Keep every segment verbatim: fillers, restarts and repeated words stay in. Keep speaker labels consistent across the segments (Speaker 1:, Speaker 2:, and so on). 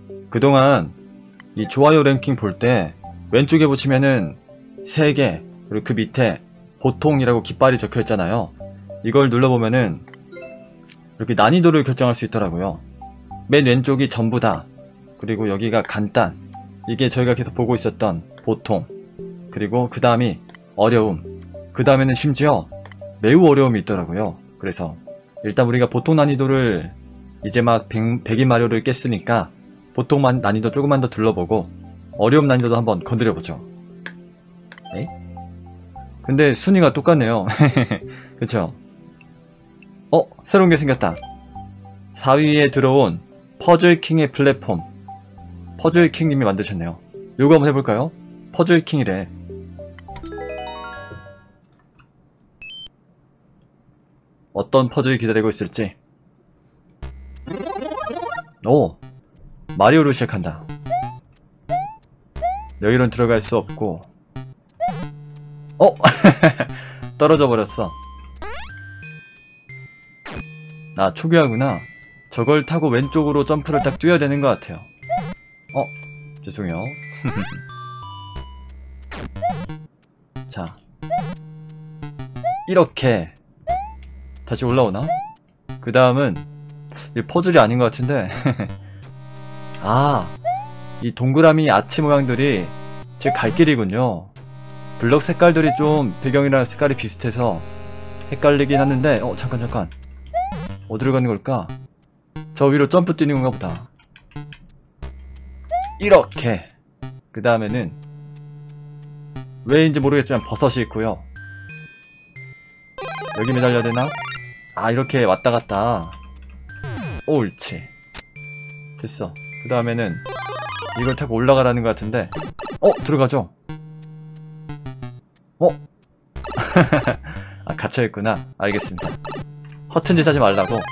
Speaker 1: 그동안 이 좋아요 랭킹 볼 때 왼쪽에 보시면은 세 개, 그리고 그 밑에 보통이라고 깃발이 적혀 있잖아요. 이걸 눌러보면은 이렇게 난이도를 결정할 수 있더라고요. 맨 왼쪽이 전부다, 그리고 여기가 간단, 이게 저희가 계속 보고 있었던 보통, 그리고 그 다음이 어려움, 그 다음에는 심지어 매우 어려움이 있더라고요. 그래서 일단 우리가 보통 난이도를 이제 막 백인 마리오를 깼으니까 보통 난이도 조금만 더 둘러보고 어려움 난이도도 한번 건드려보죠. 에이? 근데 순위가 똑같네요. 그쵸? 어? 새로운 게 생겼다. 사 위에 들어온 퍼즐킹의 플랫폼. 퍼즐킹님이 만드셨네요. 요거 한번 해볼까요? 퍼즐킹이래. 어떤 퍼즐이 기다리고 있을지. 오! 마리오로 시작한다. 여기론 들어갈 수 없고. 어? 떨어져 버렸어. 아, 초기화구나. 저걸 타고 왼쪽으로 점프를 딱 뛰어야 되는 것 같아요. 어? 죄송해요. 자, 이렇게 다시 올라오나? 그 다음은 이 퍼즐이 아닌 것 같은데. 아, 이 동그라미 아치 모양들이 제 갈 길이군요. 블럭 색깔들이 좀 배경이랑 색깔이 비슷해서 헷갈리긴 하는데. 어, 잠깐 잠깐, 어디로 가는 걸까? 저 위로 점프 뛰는 건가 보다. 이렇게. 그 다음에는 왜인지 모르겠지만 버섯이 있고요. 여기 매달려야 되나? 아, 이렇게 왔다 갔다. 옳지. 됐어. 그 다음에는 이걸 타고 올라가라는 것 같은데. 어? 들어가죠? 어? 아, 갇혀있구나. 알겠습니다. 허튼 짓 하지 말라고.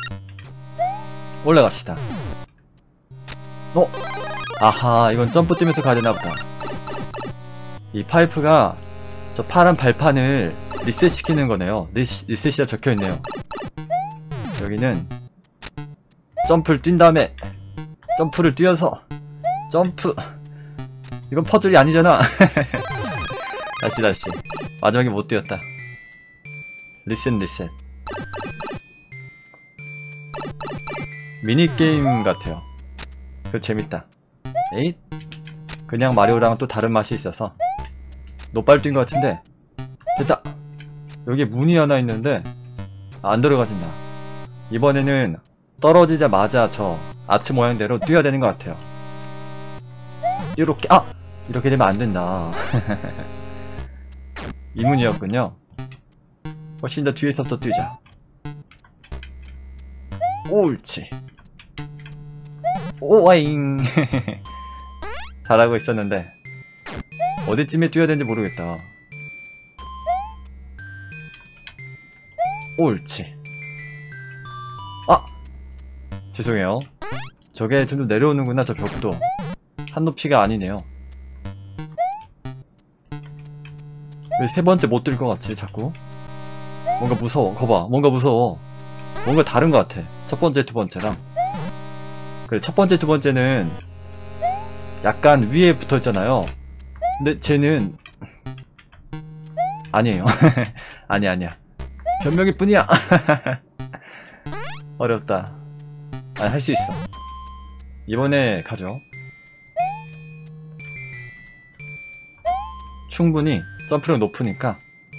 Speaker 1: 올라갑시다. 어? 아하, 이건 점프 뛰면서 가야 되나보다. 이 파이프가 저 파란 발판을 리셋시키는 거네요. 리시, 리셋이라 적혀있네요. 여기는 점프를 뛴 다음에 점프를 뛰어서 점프. 이건 퍼즐이 아니잖아. 다시 다시. 마지막에 못 뛰었다. 리셋 리셋. 미니게임 같아요. 그거 재밌다. 에잇. 그냥 마리오랑은 또 다른 맛이 있어서 노빨 뛴 것 같은데. 됐다. 여기에 문이 하나 있는데 안 들어가진다. 이번에는 떨어지자마자 저 아치 모양대로 뛰어야 되는 것 같아요. 이렇게. 아! 이렇게 되면 안 된다. 이 문이었군요. 훨씬 더 뒤에서부터 뛰자. 옳지. 오와잉. 잘하고 있었는데 어디쯤에 뛰어야 되는지 모르겠다. 옳지. 아! 죄송해요. 저게 좀 더 내려오는구나. 저 벽도 한 높이가 아니네요. 왜 세 번째 못 들 것 같지 자꾸? 뭔가 무서워. 거봐, 뭔가 무서워. 뭔가 다른 것 같아. 첫 번째, 두 번째랑. 그래, 첫 번째, 두 번째는 약간 위에 붙어있잖아요. 근데 쟤는 아니에요. 아니야 아니야. 변명일 뿐이야. 어렵다. 아니, 할 수 있어. 이번에 가죠. 충분히 점프력 높으니까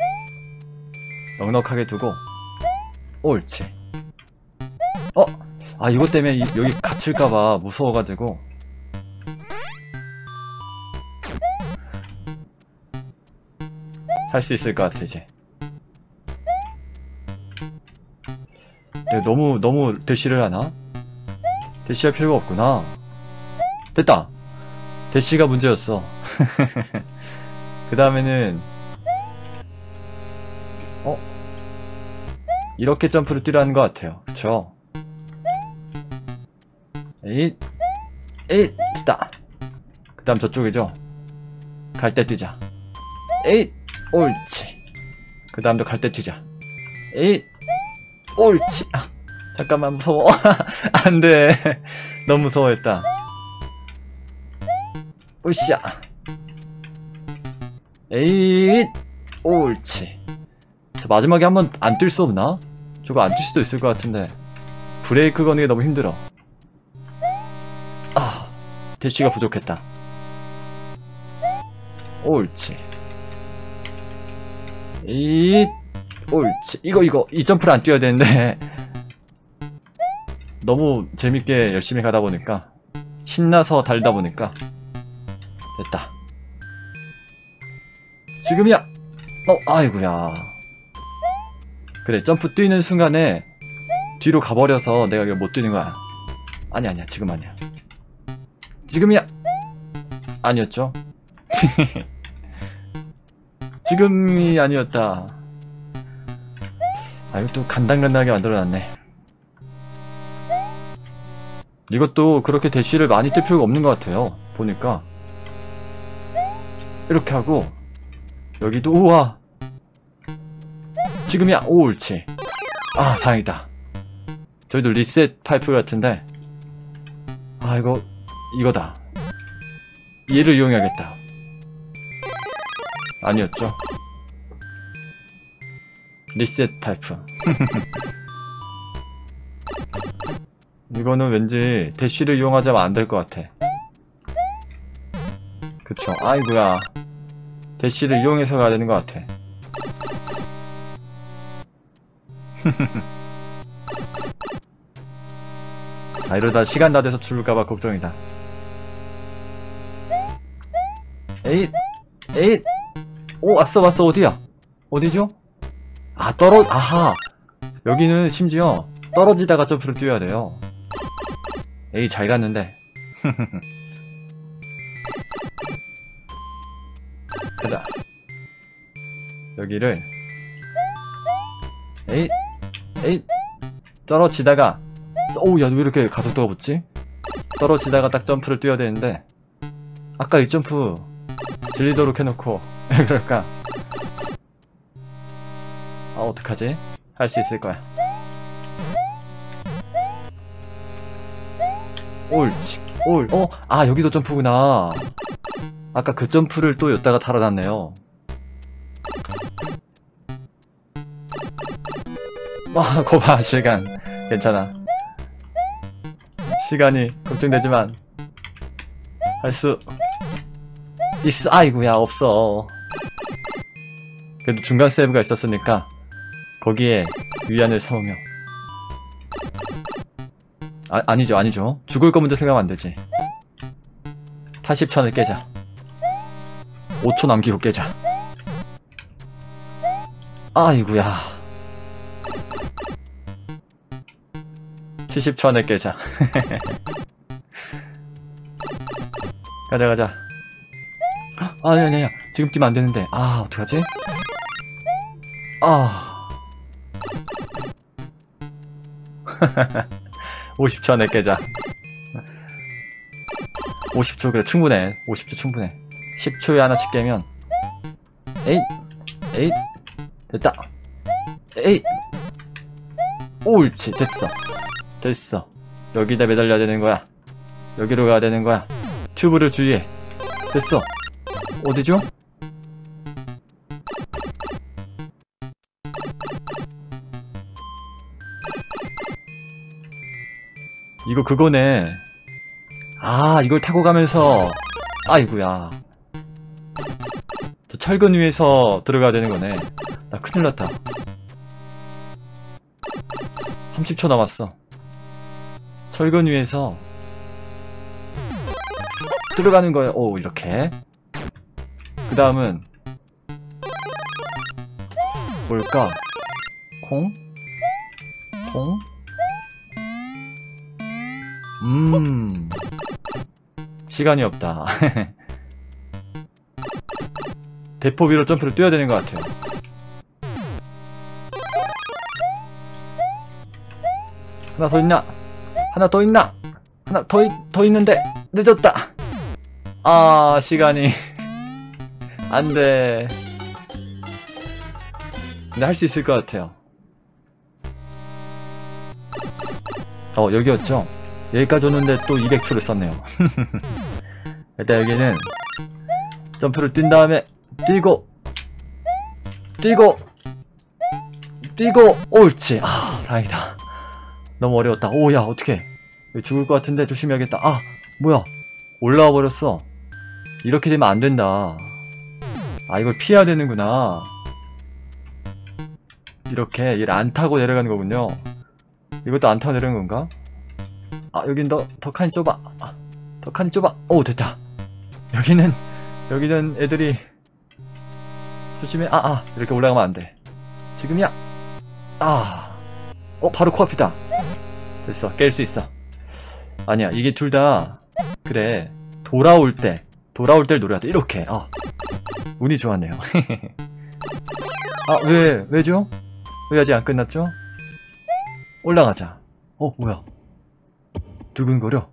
Speaker 1: 넉넉하게 두고. 옳지. 어? 아, 이것 때문에 이, 여기 갇힐까봐 무서워가지고. 할 수 있을 것 같아 이제. 네, 너무 너무 대시를 하나? 대시할 필요가 없구나. 됐다. 대시가 문제였어. 그 다음에는 어? 이렇게 점프를 뛰라는 것 같아요. 그쵸? 에잇 에잇. 됐다. 그 다음 저쪽이죠? 갈 때 뛰자. 에잇. 옳지. 그 다음도 갈 때 뛰자. 에잇. 옳지. 아, 잠깐만, 무서워. 안돼. 너무 무서워했다. 으쌰. 에잇. 옳지. 저 마지막에 한번 안 뛸 수 없나? 저거 안 뛸 수도 있을 것 같은데 브레이크 거는 게 너무 힘들어. 아, 대쉬가 부족했다. 옳지. 에잇. 옳지. 이거 이거 이 점프를 안 뛰어야 되는데 너무 재밌게 열심히 가다 보니까 신나서 달다 보니까 됐다. 지금이야. 어, 아이고야. 그래, 점프 뛰는 순간에 뒤로 가버려서 내가 이거 못 뛰는 거야. 아니 아니야, 지금 아니야. 지금이야. 아니었죠? 지금이 아니었다. 아, 이것도 간당간당하게 만들어놨네. 이것도 그렇게 대쉬를 많이 뜰 필요가 없는 것 같아요. 보니까 이렇게 하고 여기도 우와. 지금이야. 오, 옳지. 아, 다행이다. 저희도 리셋 파이프 같은데 아, 이거 이거다. 얘를 이용해야겠다. 아니었죠? 리셋 파이프. 이거는 왠지 대쉬를 이용하자면 안 될 것 같아. 그쵸. 아이고야. 대쉬를 이용해서 가야 되는 것 같아. 아, 이러다 시간 다 돼서 죽을까봐 걱정이다. 에잇! 에잇! 오, 왔어 왔어. 어디야? 어디죠? 아, 떨어.. 아하! 여기는 심지어 떨어지다가 점프를 뛰어야 돼요. 에이, 잘 갔는데. 가자. 여기를 에잇! 에잇! 떨어지다가 오우, 야, 왜 이렇게 가속도가 붙지? 떨어지다가 딱 점프를 뛰어야 되는데 아까 이 점프 질리도록 해놓고 왜 그럴까? 아, 어떡하지? 할 수 있을 거야. 옳지. 올. 어? 아, 여기도 점프구나. 아까 그 점프를 또 여기다가 달아놨네요. 와, 거봐, 시간. 괜찮아. 시간이 걱정되지만 할 수 있어. 아이고야, 없어. 그래도 중간 세이브가 있었으니까 거기에 위안을 삼으며. 아, 아니죠 아니죠. 죽을 거 먼저 생각하면 안되지. 팔십 초 안에 깨자. 오 초 남기고 깨자. 아이구야. 칠십 초 안에 깨자. 가자 가자. 아니 아니 아니, 지금 뛰면 안되는데. 아, 어떡하지? 아. 오십 초 안에 깨자. 오십 초, 그래, 충분해. 오십 초 충분해. 십 초에 하나씩 깨면. 에잇! 에잇! 됐다. 에잇! 옳지, 됐어. 됐어. 여기다 매달려야 되는 거야. 여기로 가야 되는 거야. 튜브를 주의해. 됐어. 어디죠? 이거 그거네. 아, 이걸 타고 가면서. 아이구야. 저 철근 위에서 들어가야 되는 거네. 나 큰일 났다. 삼십 초 남았어. 철근 위에서 들어가는 거예요. 오, 이렇게. 그 다음은 뭘까? 콩? 콩? 음. 시간이 없다. 대포 위로 점프를 뛰어야 되는 것 같아요. 하나 더 있나? 하나 더 있나? 하나 더, 있, 더 있는데 늦었다. 아, 시간이 안돼. 근데 할 수 있을 것 같아요. 어, 여기였죠? 여기까지 오는데 또 이백 초를 썼네요. 일단 여기는 점프를 뛴 다음에 뛰고 뛰고 뛰고 옳지. 아 다행이다. 너무 어려웠다. 오야 어떡해. 죽을 것 같은데 조심해야겠다. 아 뭐야 올라와 버렸어. 이렇게 되면 안 된다. 아 이걸 피해야 되는구나. 이렇게 얘를 안 타고 내려가는 거군요. 이것도 안 타고 내려가는 건가? 아 여긴 더, 더 칸이 좁아. 아, 더 칸이 좁아. 오 됐다. 여기는 여기는 애들이 조심해. 아아 아, 이렇게 올라가면 안 돼. 지금이야. 아 어 바로 코앞이다. 됐어 깰 수 있어. 아니야 이게 둘 다 그래 돌아올 때 돌아올 때를 노려야 돼. 이렇게. 어 운이 좋았네요. 아 왜 왜죠? 왜 아직 안 끝났죠? 올라가자. 어 뭐야 두근거려.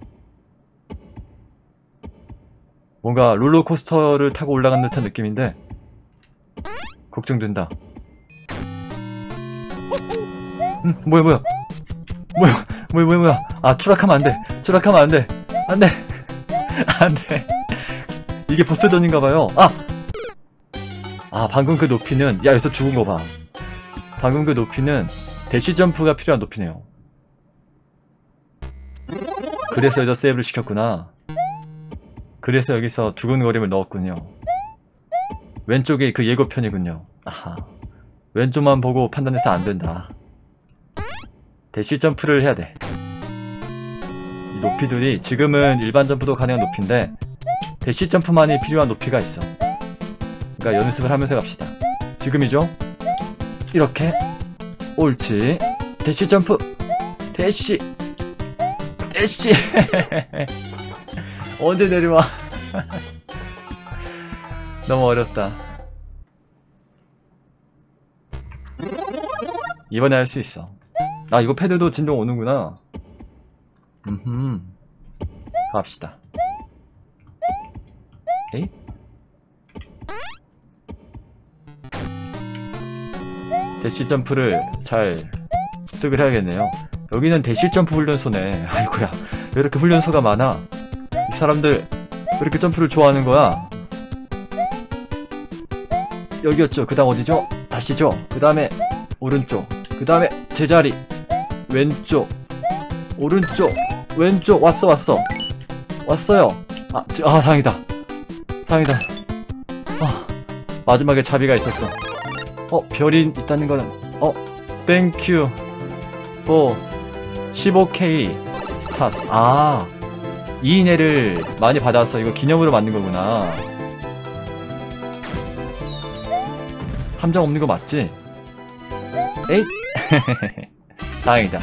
Speaker 1: 뭔가 롤러코스터를 타고 올라간 듯한 느낌인데 걱정된다. 음, 뭐야 뭐야 뭐야 뭐야 뭐야 뭐야. 아 추락하면 안돼. 추락하면 안돼. 안돼. 안돼. 이게 보스전인가봐요. 아! 아 방금 그 높이는 야 여기서 죽은 거 봐. 방금 그 높이는 대시 점프가 필요한 높이네요. 그래서 여기서 세이브를 시켰구나. 그래서 여기서 두근거림을 넣었군요. 왼쪽이 그 예고편이군요. 아하 왼쪽만 보고 판단해서 안된다. 대시 점프를 해야 돼. 이 높이들이 지금은 일반 점프도 가능한 높이인데 대시 점프만이 필요한 높이가 있어. 그러니까 연습을 하면서 갑시다. 지금이죠? 이렇게 옳지. 대시 점프 대시 대시 언제 내려와. 너무 어렵다. 이번에 할 수 있어. 아 이거 패드도 진동 오는구나. 음흠 갑시다. 에이? 대시 점프를 잘 습득을 해야겠네요. 여기는 대시 점프 훈련소네. 아이고야 왜 이렇게 훈련소가 많아. 이 사람들 왜 이렇게 점프를 좋아하는 거야. 여기였죠. 그 다음 어디죠? 다시죠. 그 다음에 오른쪽. 그 다음에 제자리. 왼쪽. 오른쪽. 왼쪽. 왔어 왔어 왔어요. 아, 지, 아 다행이다. 다행이다. 아, 마지막에 자비가 있었어. 어 별이 있다는 거는 어 땡큐 for 십오 케이 스타스. 아 이인회를 많이 받아서 이거 기념으로 만든 거구나. 함정 없는 거 맞지? 에잇. 다행이다.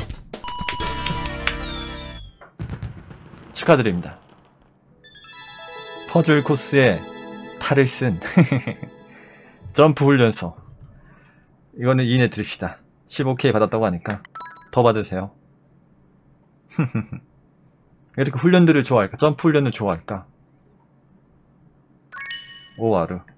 Speaker 1: 축하드립니다. 퍼즐 코스에 탈을 쓴 점프 훈련소. 이거는 이인회 드립시다. 십오 케이 받았다고 하니까 더 받으세요. 왜 이렇게 훈련들을 좋아할까? 점프 훈련을 좋아할까? 오아르